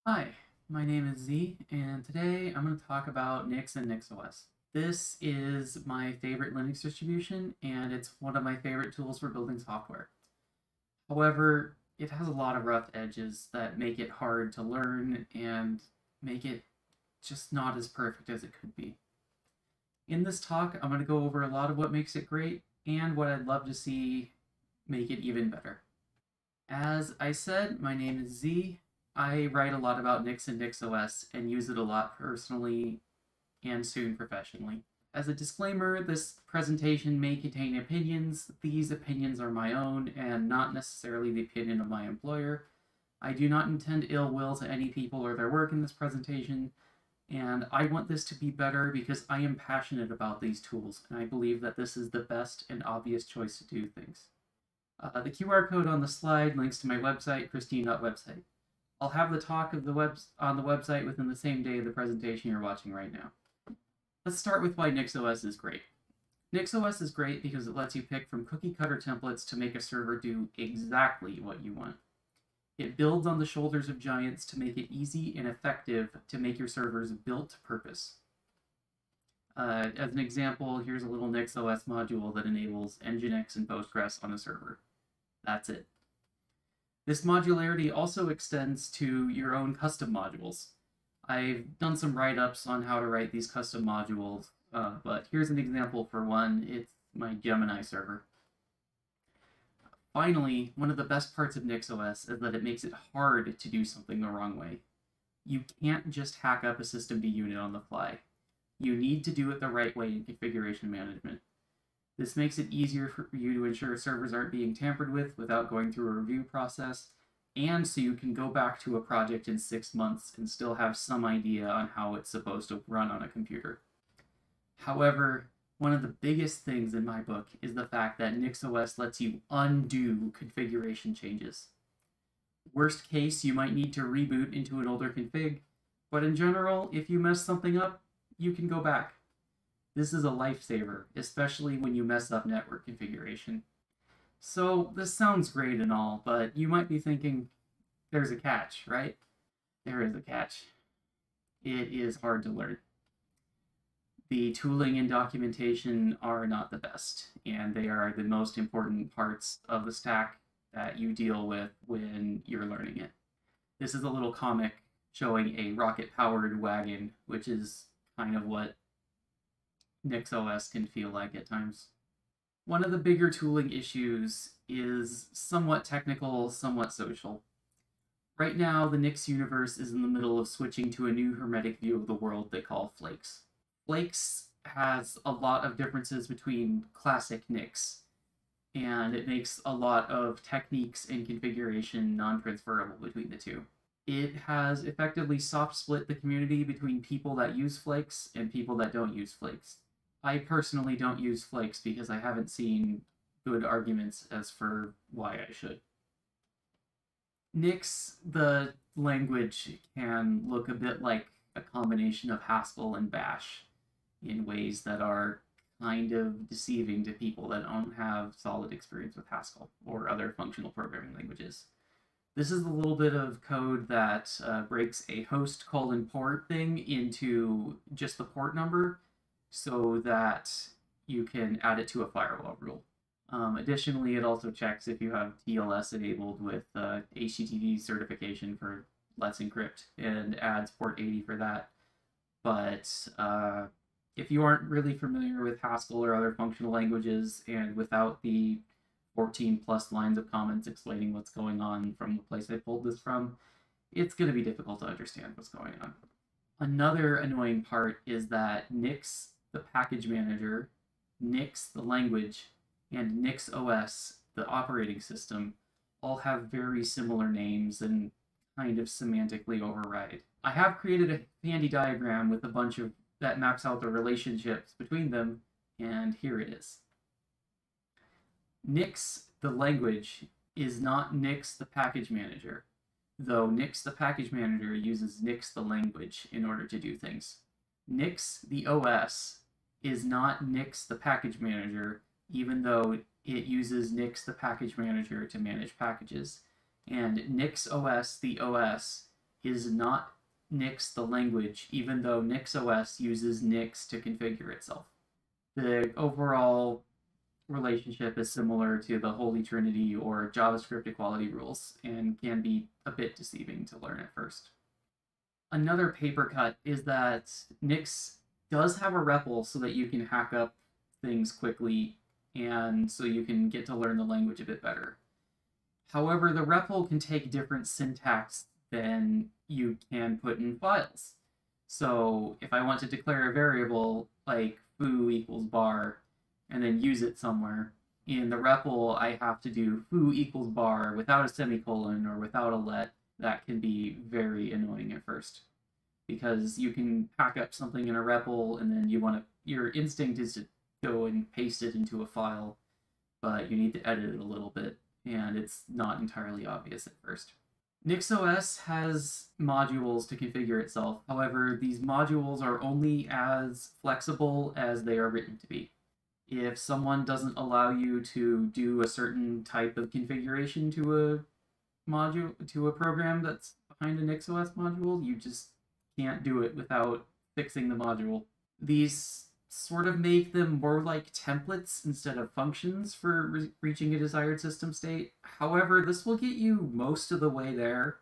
Hi, my name is Z, and today I'm going to talk about Nix and NixOS. This is my favorite Linux distribution, and it's one of my favorite tools for building software. However, it has a lot of rough edges that make it hard to learn and make it just not as perfect as it could be. In this talk, I'm going to go over a lot of what makes it great and what I'd love to see make it even better. As I said, my name is Z. I write a lot about Nix and NixOS and use it a lot personally and soon professionally. As a disclaimer, this presentation may contain opinions. These opinions are my own and not necessarily the opinion of my employer. I do not intend ill will to any people or their work in this presentation, and I want this to be better because I am passionate about these tools, and I believe that this is the best and obvious choice to do things. The QR code on the slide links to my website, Christine.website. I'll have the talk of on the website within the same day of the presentation you're watching right now. Let's start with why NixOS is great. NixOS is great because it lets you pick from cookie cutter templates to make a server do exactly what you want. It builds on the shoulders of giants to make it easy and effective to make your servers built to purpose. As an example, here's a little NixOS module that enables Nginx and Postgres on a server. That's it. This modularity also extends to your own custom modules. I've done some write-ups on how to write these custom modules, but here's an example for one. It's my Gemini server. Finally, one of the best parts of NixOS is that it makes it hard to do something the wrong way. You can't just hack up a systemd unit on the fly. You need to do it the right way in configuration management. This makes it easier for you to ensure servers aren't being tampered with without going through a review process, and so you can go back to a project in 6 months and still have some idea on how it's supposed to run on a computer. However, one of the biggest things in my book is the fact that NixOS lets you undo configuration changes. Worst case, you might need to reboot into an older config, but in general, if you mess something up, you can go back. This is a lifesaver, especially when you mess up network configuration. So this sounds great and all, but you might be thinking, there's a catch, right? There is a catch. It is hard to learn. The tooling and documentation are not the best, and they are the most important parts of the stack that you deal with when you're learning it. This is a little comic showing a rocket-powered wagon, which is kind of what NixOS can feel like at times. One of the bigger tooling issues is somewhat technical, somewhat social. Right now, the Nix universe is in the middle of switching to a new hermetic view of the world they call Flakes. Flakes has a lot of differences between classic Nix, and it makes a lot of techniques and configuration non-transferable between the two. It has effectively soft split the community between people that use Flakes and people that don't use Flakes. I personally don't use Flakes because I haven't seen good arguments as for why I should. Nix, the language, can look a bit like a combination of Haskell and Bash in ways that are kind of deceiving to people that don't have solid experience with Haskell or other functional programming languages. This is a little bit of code that breaks a host colon port thing into just the port number so that you can add it to a firewall rule. Additionally, it also checks if you have TLS enabled with HTTP certification for Let's Encrypt and adds port 80 for that. But if you aren't really familiar with Haskell or other functional languages and without the 14 plus lines of comments explaining what's going on from the place I pulled this from, it's going to be difficult to understand what's going on. Another annoying part is that Nix, the package manager, Nix, the language, and NixOS, the operating system, all have very similar names and kind of semantically override. I have created a handy diagram with a bunch of that maps out the relationships between them, and here it is. Nix, the language, is not Nix, the package manager, though Nix, the package manager, uses Nix, the language, in order to do things. Nix, the OS, is not Nix, the package manager, even though it uses Nix, the package manager, to manage packages. And NixOS, the OS, is not Nix the language, even though NixOS uses Nix to configure itself. The overall relationship is similar to the Holy Trinity or JavaScript equality rules and can be a bit deceiving to learn at first. Another paper cut is that Nix does have a REPL so that you can hack up things quickly and so you can get to learn the language a bit better. However, the REPL can take different syntax than you can put in files. So if I want to declare a variable like foo equals bar and then use it somewhere, in the REPL I have to do foo equals bar without a semicolon or without a let. That can be very annoying at first, because you can pack up something in a REPL and then your instinct is to go and paste it into a file, but you need to edit it a little bit, and it's not entirely obvious at first. NixOS has modules to configure itself. However, these modules are only as flexible as they are written to be. If someone doesn't allow you to do a certain type of configuration to a program that's behind a NixOS module, you just can't do it without fixing the module. These sort of make them more like templates instead of functions for reaching a desired system state. However, this will get you most of the way there,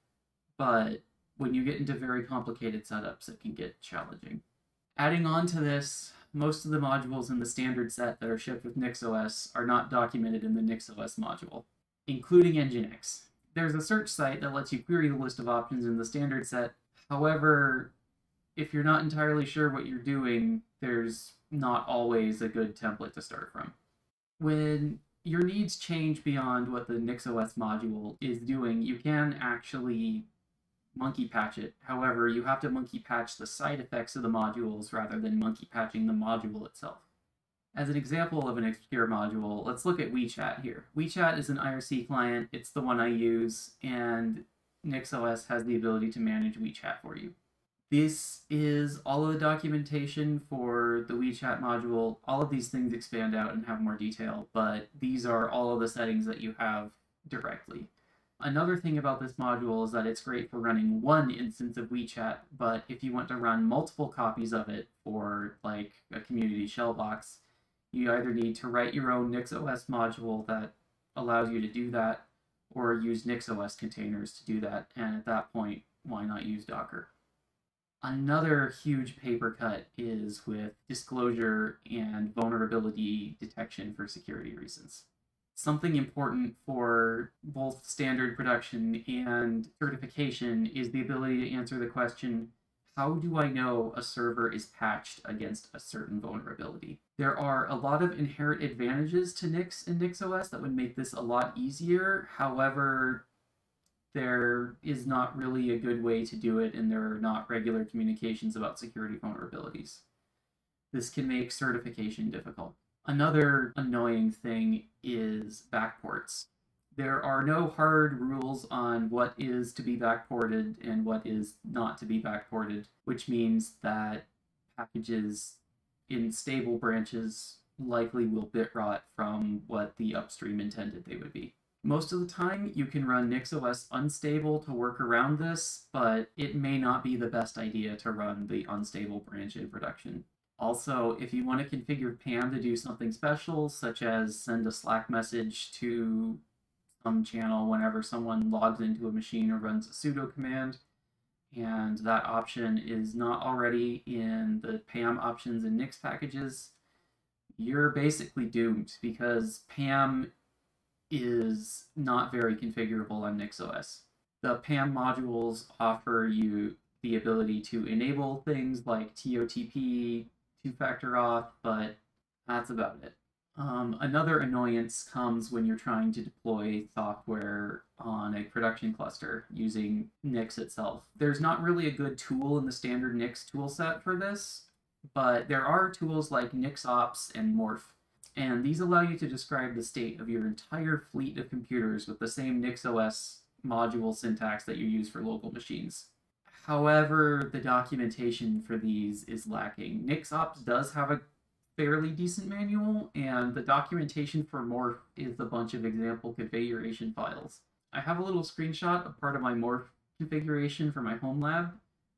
but when you get into very complicated setups, it can get challenging. Adding on to this, most of the modules in the standard set that are shipped with NixOS are not documented in the NixOS module, including Nginx. There's a search site that lets you query the list of options in the standard set. However, if you're not entirely sure what you're doing, there's not always a good template to start from. When your needs change beyond what the NixOS module is doing, you can actually monkey patch it. However, you have to monkey patch the side effects of the modules rather than monkey patching the module itself. As an example of an obscure module, let's look at WeChat here. WeChat is an IRC client, it's the one I use, and NixOS has the ability to manage WeChat for you. This is all of the documentation for the WeChat module. All of these things expand out and have more detail, but these are all of the settings that you have directly. Another thing about this module is that it's great for running one instance of WeChat, but if you want to run multiple copies of it for like a community shell box, you either need to write your own NixOS module that allows you to do that, or use NixOS containers to do that, and at that point, why not use Docker? Another huge paper cut is with disclosure and vulnerability detection for security reasons. Something important for both standard production and certification is the ability to answer the question, how do I know a server is patched against a certain vulnerability? There are a lot of inherent advantages to Nix and NixOS that would make this a lot easier. However, there is not really a good way to do it, and there are not regular communications about security vulnerabilities. This can make certification difficult. Another annoying thing is backports. There are no hard rules on what is to be backported and what is not to be backported, which means that packages in stable branches likely will bit rot from what the upstream intended they would be. Most of the time, you can run NixOS unstable to work around this, but it may not be the best idea to run the unstable branch in production. Also, if you want to configure PAM to do something special, such as send a Slack message to some channel whenever someone logs into a machine or runs a sudo command, and that option is not already in the PAM options in Nix packages, you're basically doomed, because PAM is not very configurable on NixOS. The PAM modules offer you the ability to enable things like TOTP, two-factor auth, but that's about it. Another annoyance comes when you're trying to deploy software on a production cluster using Nix itself. There's not really a good tool in the standard Nix toolset for this, but there are tools like NixOps and Morph, and these allow you to describe the state of your entire fleet of computers with the same NixOS module syntax that you use for local machines. However, the documentation for these is lacking. NixOps does have a fairly decent manual, and the documentation for Morph is a bunch of example configuration files. I have a little screenshot of part of my Morph configuration for my home lab.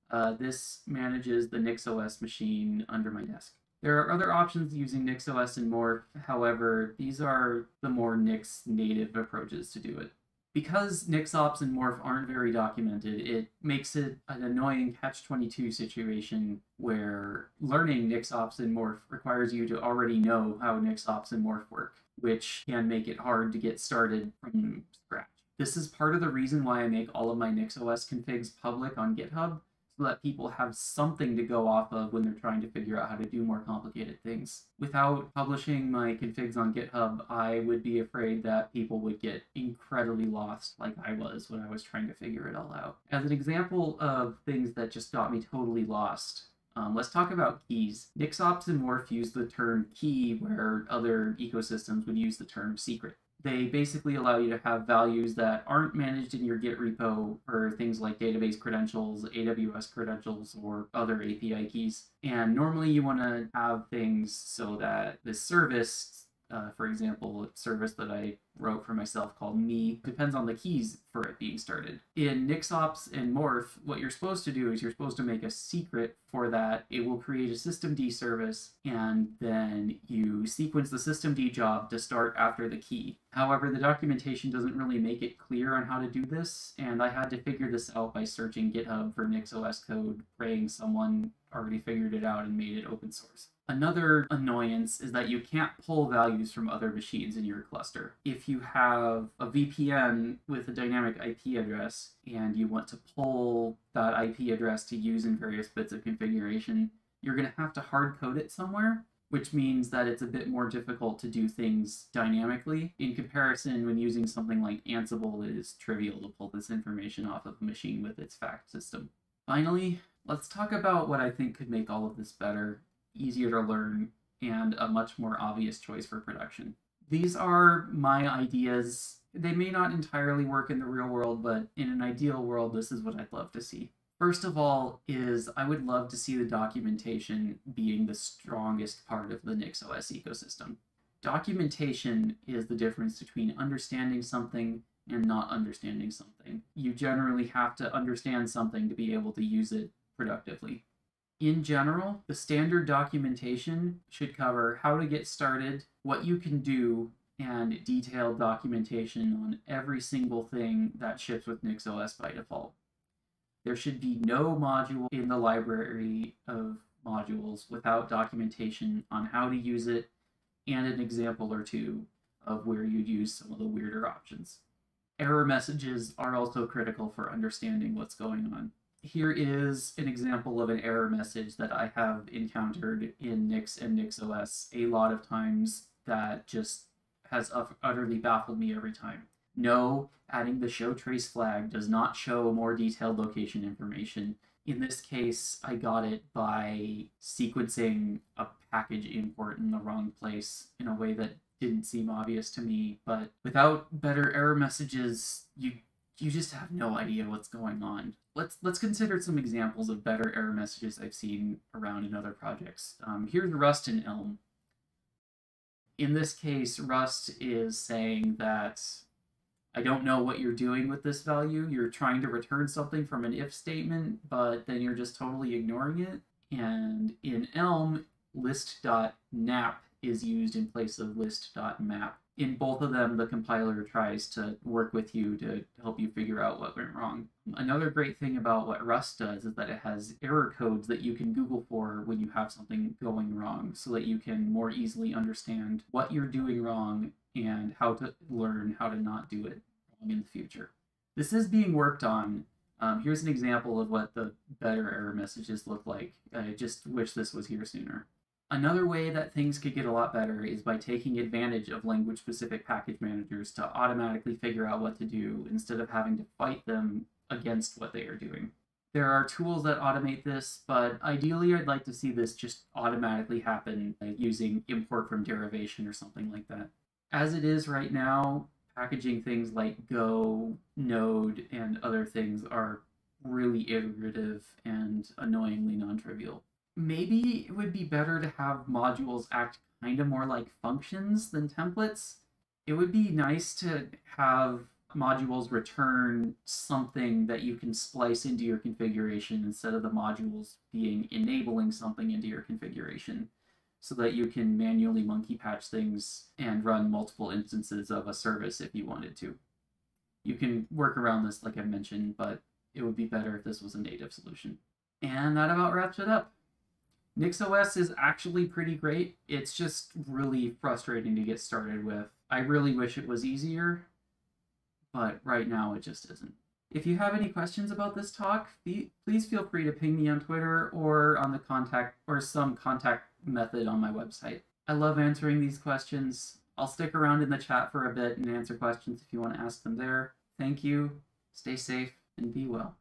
This manages the NixOS machine under my desk. There are other options using NixOS and Morph, however, these are the more Nix native approaches to do it. Because NixOps and Morph aren't very documented, it makes it an annoying catch-22 situation where learning NixOps and Morph requires you to already know how NixOps and Morph work, which can make it hard to get started from scratch. This is part of the reason why I make all of my NixOS configs public on GitHub, so that people have something to go off of when they're trying to figure out how to do more complicated things. Without publishing my configs on GitHub, I would be afraid that people would get incredibly lost like I was when I was trying to figure it all out. As an example of things that just got me totally lost, let's talk about keys. NixOps and Morph use the term key where other ecosystems would use the term secret. They basically allow you to have values that aren't managed in your Git repo for things like database credentials, AWS credentials, or other API keys. And normally you want to have things so that this service, for example, a service that I wrote for myself called me, depends on the keys for it being started. In NixOps and Morph, what you're supposed to do is you're supposed to make a secret for that. It will create a systemd service, and then you sequence the systemd job to start after the key. However, the documentation doesn't really make it clear on how to do this, and I had to figure this out by searching GitHub for NixOS code, praying someone already figured it out and made it open source. Another annoyance is that you can't pull values from other machines in your cluster. If you have a VPN with a dynamic IP address and you want to pull that IP address to use in various bits of configuration, you're going to have to hard code it somewhere, which means that it's a bit more difficult to do things dynamically. In comparison, when using something like Ansible, it is trivial to pull this information off of a machine with its FACT system. Finally, let's talk about what I think could make all of this better, easier to learn, and a much more obvious choice for production. These are my ideas. They may not entirely work in the real world, but in an ideal world, this is what I'd love to see. First of all is I would love to see the documentation being the strongest part of the NixOS ecosystem. Documentation is the difference between understanding something and not understanding something. You generally have to understand something to be able to use it productively. In general, the standard documentation should cover how to get started, what you can do, and detailed documentation on every single thing that ships with NixOS by default. There should be no module in the library of modules without documentation on how to use it and an example or two of where you'd use some of the weirder options. Error messages are also critical for understanding what's going on. Here is an example of an error message that I have encountered in Nix and NixOS a lot of times that just has utterly baffled me every time. No, adding the show trace flag does not show more detailed location information. In this case, I got it by sequencing a package import in the wrong place in a way that didn't seem obvious to me, but without better error messages, you just have no idea what's going on. Let's consider some examples of better error messages I've seen around in other projects. Here's Rust in Elm. In this case, Rust is saying that I don't know what you're doing with this value. You're trying to return something from an if statement, but then you're just totally ignoring it. And in Elm, list.nap is used in place of list.map. In both of them, the compiler tries to work with you to help you figure out what went wrong. Another great thing about what Rust does is that it has error codes that you can Google for when you have something going wrong, so that you can more easily understand what you're doing wrong and how to learn how to not do it wrong in the future. This is being worked on. Here's an example of what the better error messages look like. I just wish this was here sooner. Another way that things could get a lot better is by taking advantage of language-specific package managers to automatically figure out what to do instead of having to fight them against what they are doing. There are tools that automate this, but ideally I'd like to see this just automatically happen using import from derivation or something like that. As it is right now, packaging things like Go, Node, and other things are really iterative and annoyingly non-trivial. Maybe it would be better to have modules act kind of more like functions than templates. It would be nice to have modules return something that you can splice into your configuration instead of the modules being enabling something into your configuration, so that you can manually monkey patch things and run multiple instances of a service if you wanted to. You can work around this, like I mentioned, but it would be better if this was a native solution. And that about wraps it up. NixOS is actually pretty great. It's just really frustrating to get started with. I really wish it was easier, but right now it just isn't. If you have any questions about this talk, please feel free to ping me on Twitter or on the contact or some contact method on my website. I love answering these questions. I'll stick around in the chat for a bit and answer questions if you want to ask them there. Thank you, stay safe, and be well.